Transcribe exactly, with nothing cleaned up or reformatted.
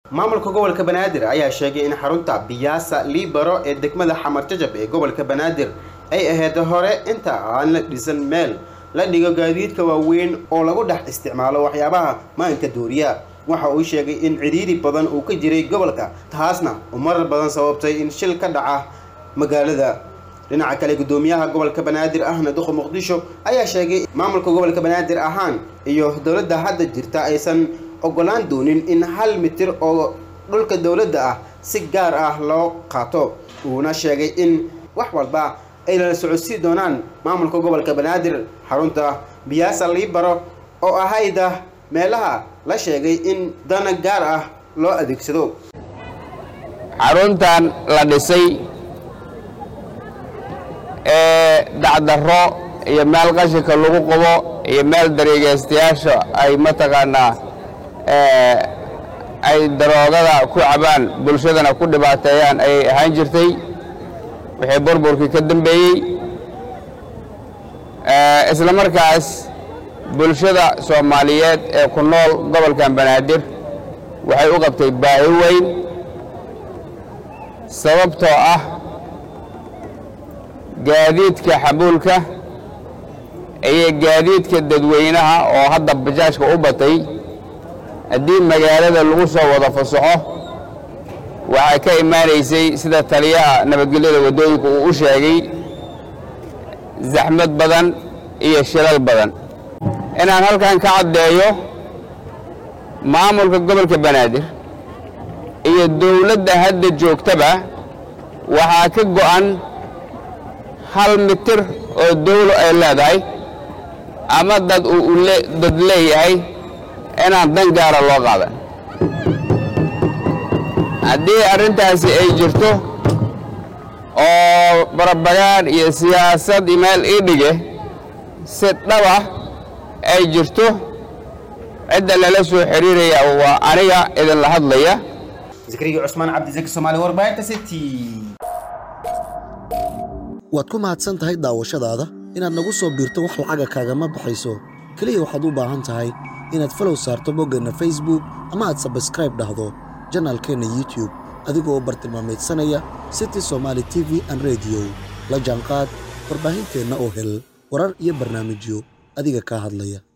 maamulka gobolka Banaadir ayaa sheegay in xarunta Biyaasa Libero ee degmada Xamar Jajab ee gobolka Banaadir ay ahayd hore inta aan la dhisan meel la dhigo gaadiidka waaweyn oo lagu dhex isticmaalo waxyaabaha maanka dooriya waxa uu sheegay in ciriiri badan uu ka jiray gobolka taasna umar badan sababtay in shil ka dhaca magaalada dhinaca kale gudoomiyaha gobolka Banaadir ahna duqa Muqdisho ayaa sheegay maamulka gobolka Banaadir ahaan iyo dawladda hadda jirta aysan ogolaan doonin in hal mitir oo dhulka dawladda ah si gaar ah loo qaato uuna sheegay in wax walba ay la socodsiin doonaan maamulka gobolka Banaadir xarunta Biyaasa Libero oo ahayda meelaha la sheegay in dana gaar ah loo adeegsado xaruntan la dhisay ee dacdaro iyo meel qashinka lagu qabo iyo meel dariiqaystayaasha ay mataqaanaa ee ay daroogada ku cabaan bulshadana ku dhibaateeyaan ay ahaan jirtay wixii burburkii ka dambeeyay ee isla markaas bulshada Soomaaliyeed ee ku nool gobolka Banaadir waxay u qabtay baahi weyn sababtoo ah gaadiidka xamuulka iyo gaadiidka dadweynaha oo hadda bajaajka u batay haddii magaalada lagu soo wada fasaxo waxa ka imaanaysay sida taliyaha nabadgelyada wadooyinka uu u sheegay zaxmad badan iyo shilal badan inaan halkan ka cadeeyo maamulka gobolka Banaadir iyo dawladda hadda joogtaba waxa ka go'an hal mitir oo dawlo ay leedahay ama dad uu dad leeyahay inaan dan gaar ah loo qaadan haddii arrintaasi ay jirto oo barabagaan iyo siyaasad email ii dhige si dhab ah ay jirto cidda lala soo xiriiraya waa aniga idin la hadlaya Zakariya Cusmaan Cabdi Zaki Soomaali warbaahinta City waad ku mahadsan tahay daawashadaada inaad nagu soo biirto wax lacag kaaga ma baxayso kaliya waxaad u baahan tahay inaad follow saarto boggana Facebook ama aad subscribe dhahdo channelkeena YouTube adigoo bartilmaameedsanaya City Somali T V and Radio la jaanqaad warbaahinteena oo hel warar iyo barnaamijyo adiga ka hadlaya